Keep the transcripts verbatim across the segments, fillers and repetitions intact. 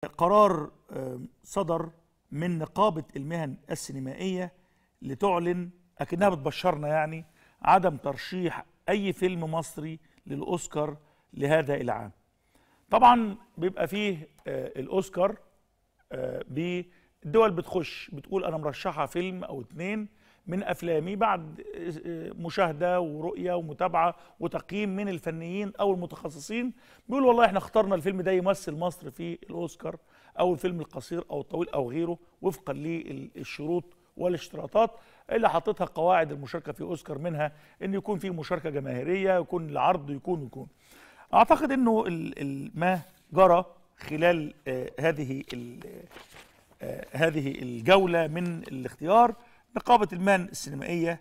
قرار صدر من نقابة المهن السينمائية لتعلن أكنها بتبشرنا يعني عدم ترشيح أي فيلم مصري للأوسكار لهذا العام. طبعا بيبقى فيه الأوسكار بالدول بتخش بتقول أنا مرشحة فيلم أو اتنين من أفلامي بعد مشاهدة ورؤية ومتابعة وتقييم من الفنيين أو المتخصصين، بيقول والله احنا اخترنا الفيلم ده يمثل مصر في الأوسكار أو الفيلم القصير أو الطويل أو غيره وفقا للشروط والاشتراطات اللي حطتها قواعد المشاركة في أوسكار، منها أن يكون في مشاركة جماهيرية، يكون العرض يكون يكون أعتقد أنه ما جرى خلال آه هذه آه هذه الجولة من الاختيار، نقابة المهن السينمائية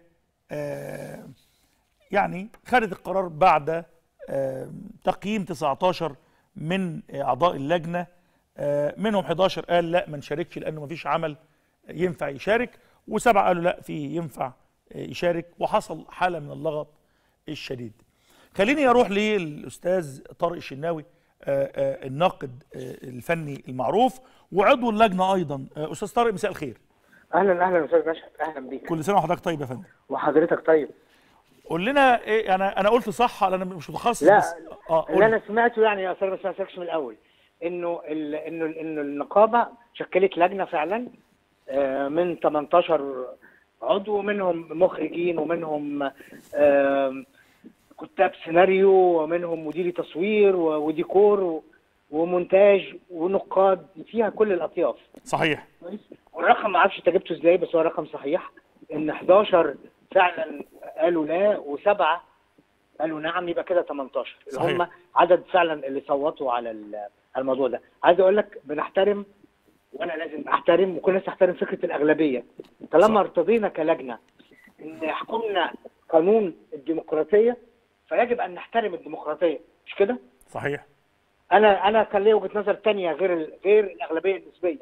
آه يعني خدت القرار بعد آه تقييم تسعتاشر من أعضاء اللجنة، آه منهم حداشر قال لا ما نشاركش لأنه ما فيش عمل ينفع يشارك، وسبعة قالوا لا في ينفع يشارك، وحصل حالة من اللغط الشديد. خليني أروح للأستاذ طارق الشناوي آه آه الناقد آه الفني المعروف وعضو اللجنة أيضا. أستاذ طارق مساء الخير. اهلا اهلا استاذ مشهد، اهلا بيك. كل سنه وحضرتك طيب يا فندم. وحضرتك طيب. قول لنا ايه، انا انا قلت صح انا مش متخصص لا بس اه اللي انا سمعته يعني يا استاذ ما سمعتكش من الاول انه ال... انه انه النقابه شكلت لجنه فعلا آه من تمنتاشر عضو، منهم مخرجين ومنهم آه كتاب سيناريو ومنهم مديري تصوير وديكور ومونتاج ونقاد، فيها كل الاطياف. صحيح. والرقم ما اعرفش انت جبته ازاي، بس هو رقم صحيح ان حداشر فعلا قالوا لا وسبعه قالوا نعم، يبقى كده تمنتاشر اللي هم عدد فعلا اللي صوتوا على الموضوع ده. عايز اقول لك بنحترم، وانا لازم احترم وكل الناس تحترم فكره الاغلبيه. طالما ارتضينا كلجنه ان يحكمنا قانون الديمقراطيه فيجب ان نحترم الديمقراطيه، مش كده؟ صحيح. انا انا كان لي وجهه نظر ثانيه غير غير الاغلبيه النسبيه،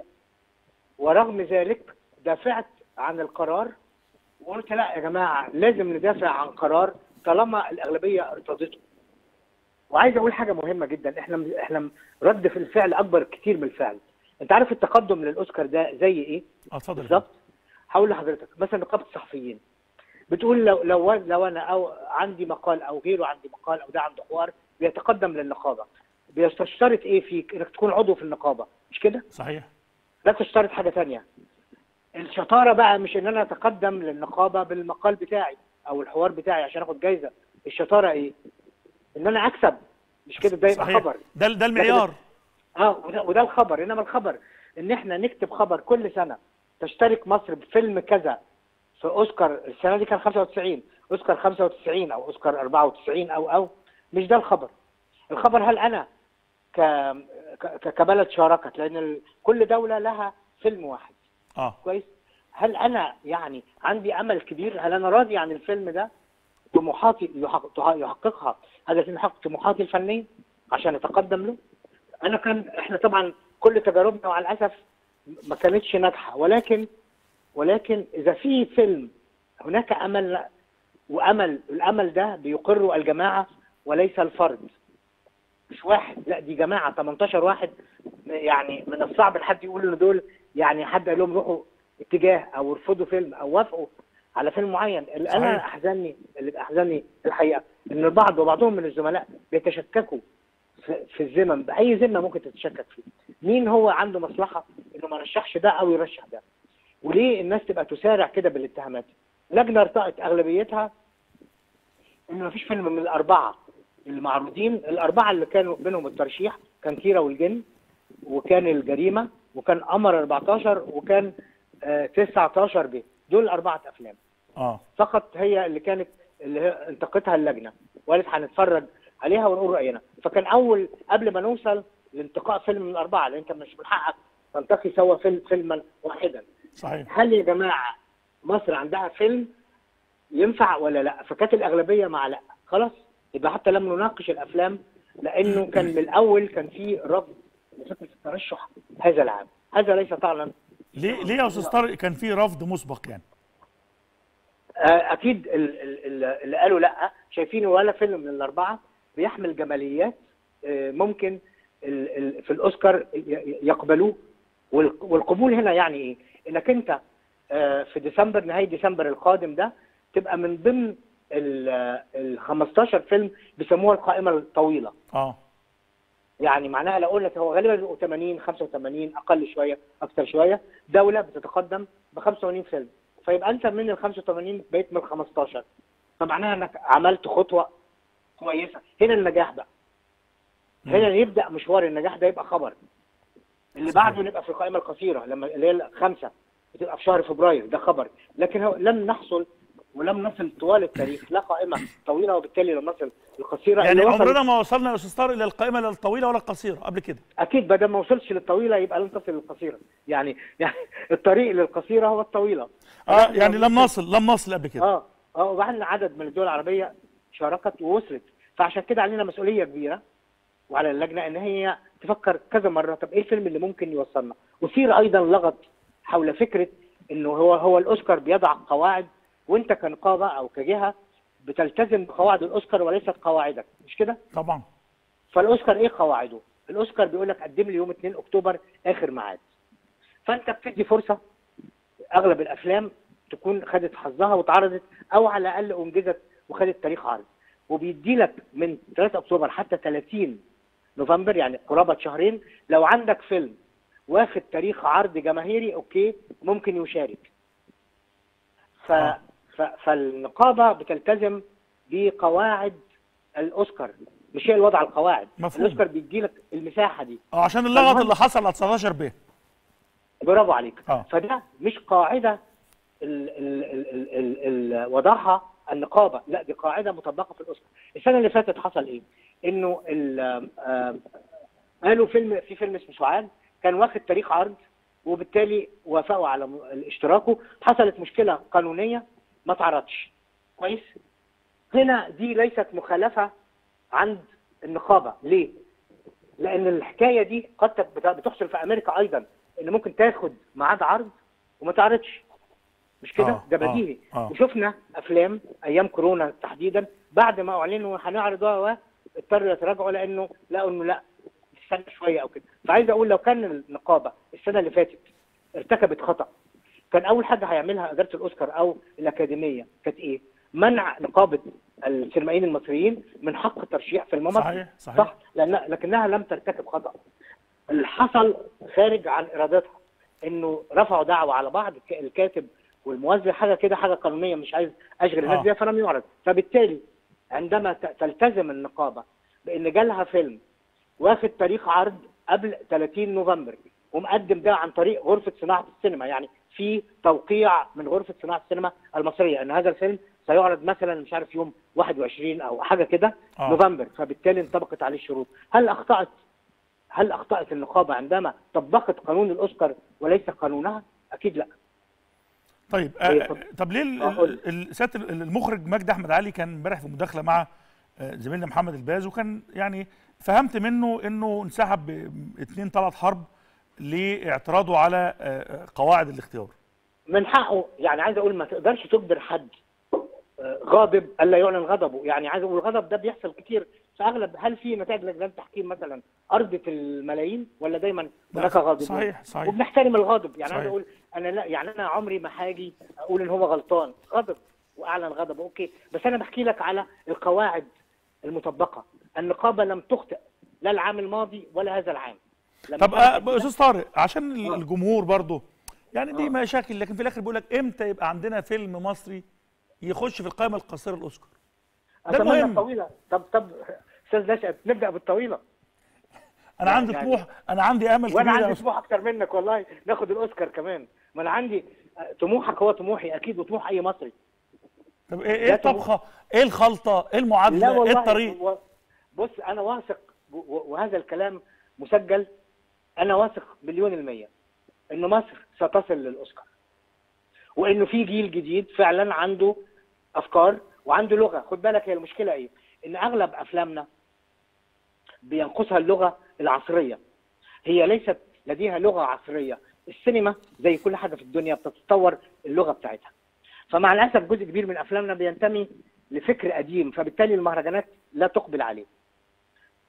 ورغم ذلك دافعت عن القرار وقلت لا يا جماعه لازم ندافع عن قرار طالما الاغلبيه ارتضته. وعايز اقول حاجه مهمه جدا، احنا احنا رد في الفعل اكبر كتير من الفعل. انت عارف التقدم للاوسكار ده زي ايه؟ اتفضل. بالظبط. هقول لحضرتك مثلا نقابه الصحفيين بتقول لو لو لو انا او عندي مقال او غيره عندي مقال او ده عنده حوار بيتقدم للنقابه، بيشترط ايه فيك؟ انك تكون عضو في النقابه، مش كده؟ صحيح. لا تشترط حاجه ثانيه. الشطاره بقى مش ان انا اتقدم للنقابه بالمقال بتاعي او الحوار بتاعي عشان اخد جايزه، الشطاره ايه؟ ان انا اكسب، مش كده؟ ده يبقى خبر. ده ده المعيار. اه وده, وده الخبر. انما الخبر ان احنا نكتب خبر كل سنه تشترك مصر بفيلم كذا في اوسكار، السنه دي كان خمسة وتسعين، اوسكار خمسة وتسعين او اوسكار اربعة وتسعين او او مش ده الخبر. الخبر هل انا ك كبلد شاركت، لان ال... كل دوله لها فيلم واحد. اه كويس. هل انا يعني عندي امل كبير؟ هل انا راضي عن الفيلم ده؟ طموحاتي يحقق... يحققها هذا الفيلم يحقق طموحاتي الفنيه عشان اتقدم له؟ انا كان احنا طبعا كل تجاربنا وعلى الاسف ما كانتش ناجحه، ولكن ولكن اذا في فيلم هناك امل، وامل الامل ده بيقره الجماعه وليس الفرد، مش واحد، لا دي جماعه تمنتاشر واحد. يعني من الصعب ان حد يقول ان دول يعني حد قال لهم روحوا اتجاه او ارفضوا فيلم او وافقوا على فيلم معين. اللي انا احزنني اللي احزنني الحقيقه ان البعض وبعضهم من الزملاء بيتشككوا في, في الذمم، باي ذمه ممكن تتشكك فيه. مين هو عنده مصلحه انه ما رشحش ده او يرشح ده؟ وليه الناس تبقى تسارع كده بالاتهامات؟ لجنه ارتأت اغلبيتها ان ما فيش فيلم من الاربعه المعروضين، الاربعه اللي كانوا بينهم الترشيح كان كيرة والجن وكان الجريمه وكان قمر اربعتاشر وكان آه تسعتاشر ب دول اربعه افلام اه فقط هي اللي كانت اللي هي انتقتها اللجنه وقالت هنتفرج عليها ونقول راينا. فكان اول قبل ما نوصل لانتقاء فيلم من الاربعه، لان انت مش من حقك تنتقي سوا فيلم فيلما واحدا. صحيح. هل يا جماعه مصر عندها فيلم ينفع ولا لا؟ فكانت الاغلبيه مع لا، خلاص يبقى حتى لم نناقش الافلام، لانه كان من الاول كان في رفض لفكره الترشح هذا العام. هذا ليس طعنا. ليه ليه يا استاذ طارق كان في رفض مسبق يعني؟ اكيد اللي قالوا لا شايفين ولا فيلم من الاربعه بيحمل جماليات ممكن ال ال في الاوسكار يقبلوه. والقبول هنا يعني ايه؟ انك انت في ديسمبر، نهايه ديسمبر القادم ده، تبقى من ضمن ال خمستاشر فيلم بيسموها القائمه الطويله. اه يعني معناها لو قلنا هو غالبا بيبقوا ثمانين خمسة وثمانين، اقل شويه اكثر شويه، دوله بتتقدم ب خمسة وثمانين فيلم، فيبقى انت من ال خمسة وثمانين بقيت من ال خمستاشر، فمعناها انك عملت خطوه كويسه. هنا النجاح بقى، هنا يبدا مشوار النجاح ده، يبقى خبر. اللي بعده نبقى في القائمه القصيره، لما اللي هي الخمسه بتبقى في شهر فبراير، ده خبر. لكن هو لم نحصل ولم نصل طوال التاريخ لا قائمه طويله، وبالتالي لم نصل القصيره. يعني عمرنا ما وصلنا يا استاذ طارق الى القائمه لا الطويله ولا القصيره قبل كده. اكيد بدل ما وصلش للطويله يبقى لن تصل للقصيره. يعني يعني الطريق للقصيره هو الطويله. اه يعني لم نصل لم نصل قبل كده. اه اه وبعدين عدد من الدول العربيه شاركت ووصلت، فعشان كده علينا مسؤوليه كبيره، وعلى اللجنه ان هي تفكر كذا مره، طب ايه الفيلم اللي ممكن يوصلنا؟ ويصير ايضا لغط حول فكره انه هو هو الاوسكار بيضع قواعد، وانت كنقابه او كجهه بتلتزم بقواعد الاوسكار وليست قواعدك، مش كده؟ طبعا. فالاوسكار ايه قواعده؟ الاوسكار بيقول لك قدم لي يوم اتنين اكتوبر اخر ميعاد. فانت بتدي فرصه اغلب الافلام تكون خدت حظها واتعرضت، او على الاقل انجزت وخدت تاريخ عرض، وبيدي لك من ثلاثة اكتوبر حتى ثلاثين نوفمبر، يعني قرابه شهرين. لو عندك فيلم واخد تاريخ عرض جماهيري اوكي ممكن يشارك. ف... ف... فالنقابه بتلتزم بقواعد الاوسكار، مش هي اللي وضع القواعد. مفهوم. الاوسكار بيدي لك المساحه دي. اه عشان اللغط اللي حصل على تسعتاشر ب. برافو عليك. اه فده مش قاعده ال... ال... ال... ال... ال... ال... وضعها النقابه، لا دي قاعده مطبقه في الاوسكار. السنه اللي فاتت حصل ايه؟ انه ال... آه... قالوا فيلم، في فيلم اسمه سعاد كان واخد تاريخ عرض، وبالتالي وافقوا على اشتراكه. حصلت مشكله قانونيه ما اتعرضش. كويس؟ هنا دي ليست مخالفه عند النقابه، ليه؟ لان الحكايه دي قد بتحصل في امريكا ايضا، ان ممكن تاخد ميعاد عرض وما تعرضش، مش كده؟ آه. ده بديهي. آه. آه. وشفنا افلام ايام كورونا تحديدا بعد ما اعلنوا هنعرض اضطروا يتراجعوا لانه لقوا انه لا استنى شويه او كده. فعايز اقول لو كان النقابه السنه اللي فاتت ارتكبت خطا، كان اول حاجه هيعملها اداره الاوسكار او الاكاديميه كانت ايه؟ منع نقابه السينمائيين المصريين من حق ترشيح فيلم مصري. صحيح صحيح. صح؟ لأن لكنها لم ترتكب خطا. اللي حصل خارج عن ارادتها، انه رفعوا دعوه على بعض الكاتب والموزع، حاجه كده حاجه قانونيه مش عايز اشغل الناس بيها، فلم يعرض. فبالتالي عندما تلتزم النقابه بان جالها فيلم واخد تاريخ عرض قبل ثلاثين نوفمبر ومقدم ده عن طريق غرفه صناعه السينما، يعني في توقيع من غرفه صناعه السينما المصريه ان هذا الفيلم سيعرض مثلا مش عارف يوم واحد وعشرين او حاجه كده آه. نوفمبر، فبالتالي انطبقت عليه الشروط. هل اخطات هل اخطات النقابه عندما طبقت قانون الاوسكار وليس قانونها؟ اكيد لا. طيب آه طب ليه سياده المخرج مجدي احمد علي كان امبارح في مداخله مع زميلنا محمد الباز، وكان يعني فهمت منه انه انسحب باثنين ثلاث حرب لاعتراضه على قواعد الاختيار. من حقه، يعني عايز اقول ما تقدرش تجبر حد غاضب الا يعلن غضبه. يعني عايز اقول الغضب ده بيحصل كتير في اغلب. هل في نتائج لجنات تحكيم مثلا ارضت الملايين ولا دايما هناك غاضب؟ صحيح صحيح. وبنحترم الغاضب. يعني صحيح. عايز اقول انا لا، يعني انا عمري ما هاجي اقول ان هو غلطان، غضب واعلن غضبه اوكي، بس انا بحكي لك على القواعد المطبقه. النقابه لم تخطئ لا العام الماضي ولا هذا العام. طب استاذ طارق عشان الجمهور برضه يعني دي مشاكل، لكن في الاخر بيقول لك امتى يبقى عندنا فيلم مصري يخش في القائمه القصيره الاوسكار؟ ده المهم. الطويله. طب طب استاذ نشأت نبدا بالطويله. انا عندي يعني طموح، انا عندي امل كبير. وانا عندي طموح اكتر منك والله، ناخد الاوسكار كمان. ما انا عندي طموحك هو طموحي اكيد وطموح اي مصري. طب ايه ايه الطبخه؟ ايه الخلطه؟ ايه المعادله؟ ايه الطريق؟ بص انا واثق، وهذا الكلام مسجل، انا واثق مليون المية ان مصر ستصل للاوسكار، وانه في جيل جديد فعلا عنده افكار وعنده لغه. خد بالك هي المشكله ايه؟ ان اغلب افلامنا بينقصها اللغه العصريه، هي ليست لديها لغه عصريه. السينما زي كل حاجه في الدنيا بتتطور اللغه بتاعتها، فمع الاسف جزء كبير من افلامنا بينتمي لفكر قديم، فبالتالي المهرجانات لا تقبل عليه.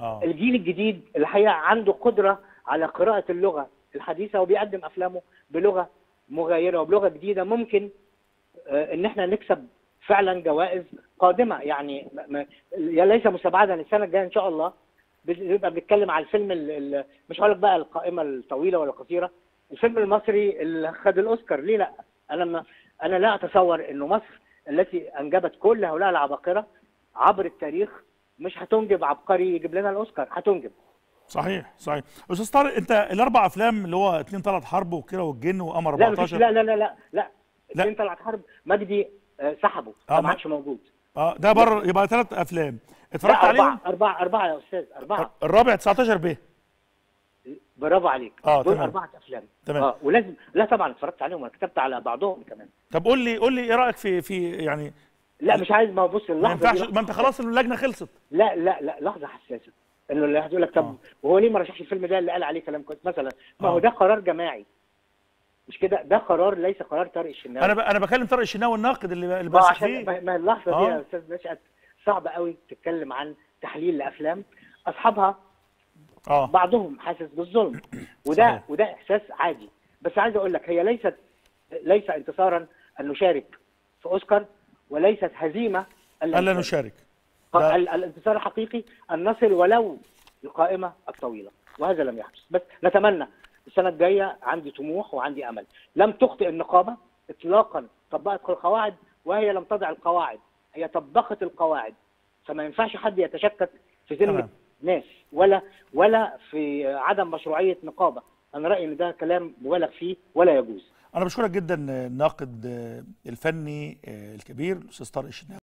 آه. الجيل الجديد الحقيقه عنده قدره على قراءه اللغه الحديثه، وبيقدم افلامه بلغه مغايره وبلغه جديده، ممكن آه ان احنا نكسب فعلا جوائز قادمه. يعني م- ليس مستبعدا السنه الجايه ان شاء الله بنبقى بنتكلم على الفيلم ال- ال- مش هقول لك بقى القائمه الطويله ولا القصيره، الفيلم المصري اللي خد الاوسكار. ليه لا؟ انا ما انا لا اتصور انه مصر التي انجبت كل هؤلاء العباقره عبر التاريخ مش هتنجب عبقري يجيب لنا الاوسكار، هتنجب. صحيح صحيح. استاذ طارق، انت الاربع افلام اللي هو اتنين طلعت حرب وكيرة والجن وقمر لا مفيش، أربعتاشر. لا لا لا لا لا لا. اتنين طلعت حرب مجدي آه، سحبه، آه، ده ما- ما عادش موجود. اه ده بره، يبقى ثلاث افلام اتفرجت لا عليهم. أربعة أربعة أربعة يا أستاذ، أربعة. الرابع تسعتاشر ب. برافو عليك. آه، دول تمام. أربعة أفلام. تمام. اه ولازم، لا طبعا اتفرجت عليهم، أنا كتبت على بعضهم كمان. طب قول لي قول لي ايه رايك في في يعني لا مش عايز، ما هو بص ما اللحظة دي ينفعش، لحظة ما انت خلاص اللجنه خلصت. لا لا لا لحظة حساسة، إنه اللي هتقول لك طب آه. وهو ليه ما رشحش الفيلم ده اللي قال عليه كلام كويس مثلا؟ ما هو آه. ده قرار جماعي، مش كده؟ ده قرار ليس قرار طارق الشناوي. انا ب... انا بكلم طارق الشناوي الناقد اللي اللي ما هو بثق عشان فيه. ما ما اللحظة دي آه. يا أستاذ نشأت صعب قوي تتكلم عن تحليل لأفلام أصحابها اه بعضهم حاسس بالظلم، وده صحيح. وده احساس عادي. بس عايز اقول لك هي ليست ليس انتصارا ان نشارك في اوسكار، وليست هزيمه ان الا نشارك. ال- ده الانتصار الحقيقي ان نصل ولو القائمه الطويله، وهذا لم يحدث. بس نتمنى السنه الجايه، عندي طموح وعندي امل. لم تخطئ النقابه اطلاقا، طبقت القواعد، وهي لم تضع القواعد، هي طبقت القواعد. فما ينفعش حد يتشكك في ذمه تمام. ناس ولا ولا في عدم مشروعيه نقابه. انا رايي ان ده كلام مبالغ فيه ولا يجوز. انا بشكرك جدا الناقد الفني الكبير الاستاذ طارق الشناوي.